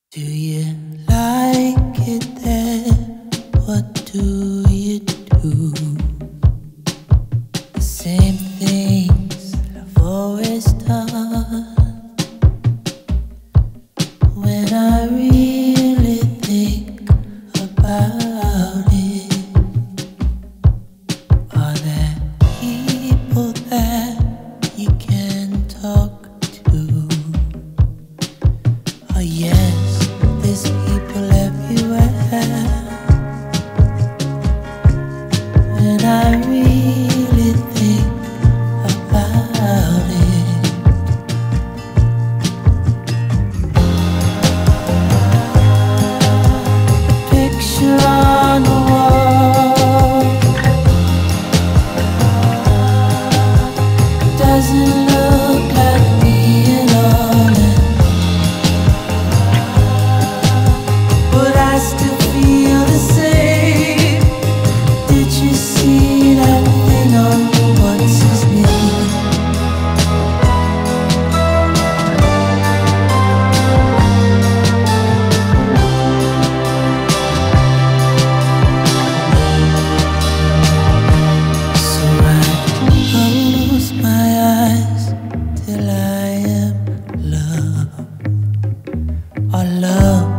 Do you like it there? What do you do? The same things I've always done. When I really think about it, are there people that you can talk to? Oh yes, there's people everywhere. When I really think about it, picture on the wall doesn't look like me at all, but I still feel the same. Did you see that thing on what's his name? So I close my eyes till I am loved. Our love